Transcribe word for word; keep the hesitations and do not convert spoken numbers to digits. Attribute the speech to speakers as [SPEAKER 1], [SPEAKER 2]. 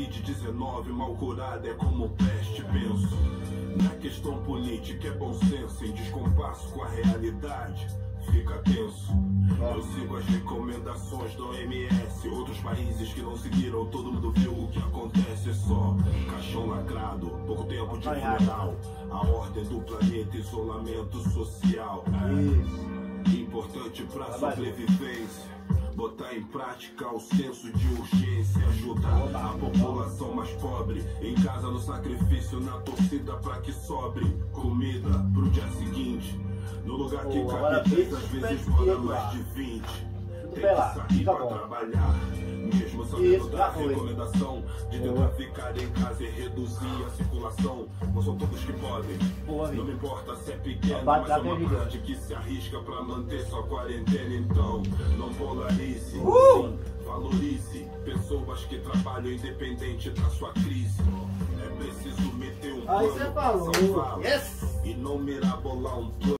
[SPEAKER 1] covid dezenove mal curada é como peste, penso. Na questão política é bom senso, em descompasso com a realidade, fica tenso. Eu sigo as recomendações da O M S. Outros países que não seguiram, todo mundo viu o que acontece. É só caixão lacrado, pouco tempo de funeral. A ordem do planeta, isolamento social. É importante pra sobrevivência, botar em prática o senso de urgência, ajudar a população mais pobre, em casa no sacrifício, na torcida pra que sobre comida pro dia seguinte. No lugar que cabe dez, às vezes mora mais de vinte. Tem que sair pra trabalhar, mesmo sabendo da recomendação de tentar ficar em casa e reduzir a circulação. Não são todos que podem, não me importa se é pequeno, mas é uma parte que se arrisca pra manter sua quarentena. Então, não polarize, sim, valorize pessoas que trabalham independente da sua crise. É preciso meter um plano pra salvar e não mirabolar um plano.